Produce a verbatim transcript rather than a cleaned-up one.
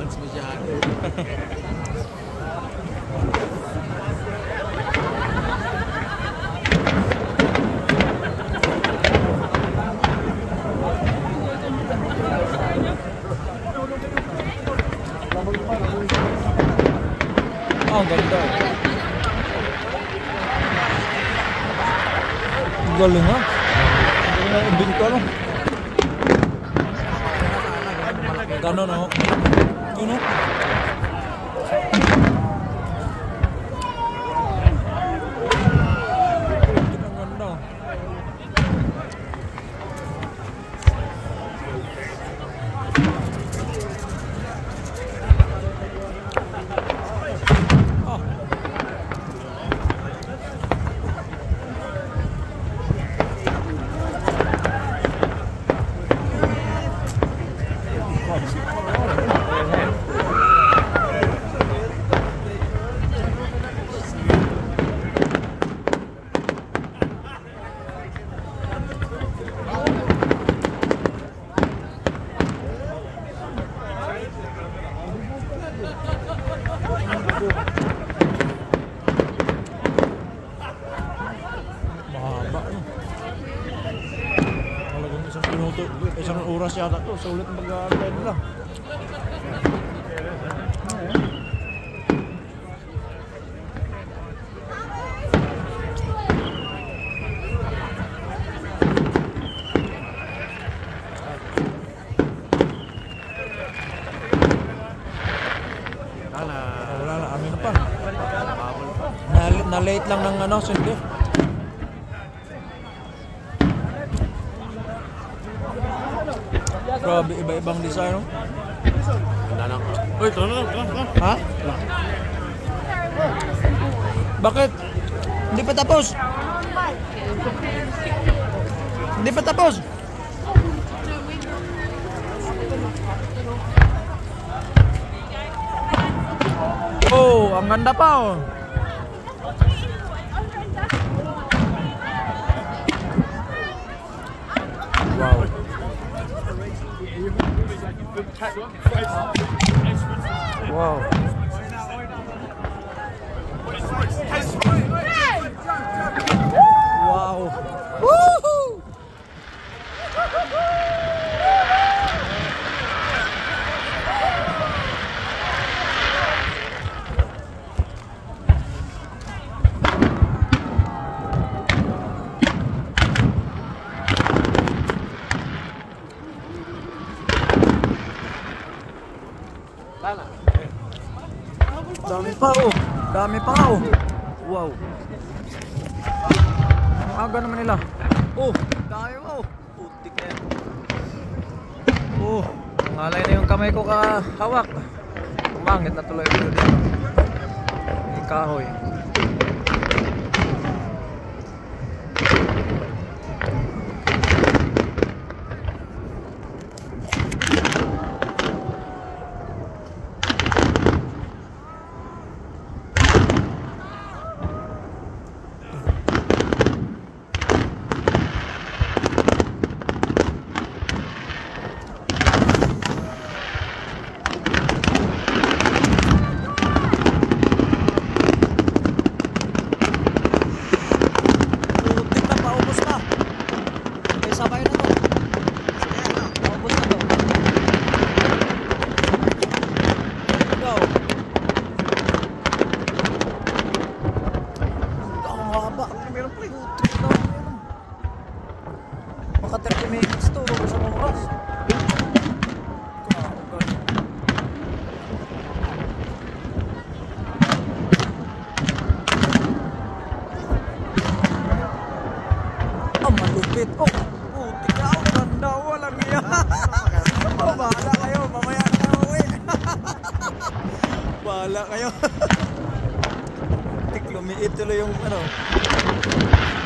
advance masyado. Oh, ang ganda. Ang galing ha. Ang galing ang binto no. Gano'n no. Yun no. Ang ganda. Mahaba no. Talagang isang minuto, isang oras yata to. Sulit ang mag-aantay nila. Wala. Wala na, amin na pa. Na, na late lang ng ano, sindi. Grabe, iba-ibang design, no? Wala na. Uy, tara na, tara na. Ha? Bakit? Hindi pa tapos. Hindi pa tapos. Oh, ang ganda pa oh. Wow. Wow. Wow. Woohoo! Dami pa oh. Dami pa oh. Wow. Ang aga naman nila. Oh, dami oh. Putik na yan. Oh, ngalay na yung kamay ko kahawak. Umangit na tuloy ito dito. Yung kahoy. Maka thirty minutes to, isang oras. Oh, malupit. Oh, putik na. Oh, ganda. Walang iya. Oh, bahala kayo. Mamaya na kayo uwi. Bahala kayo. Tik, lumiit tuloy yung ano.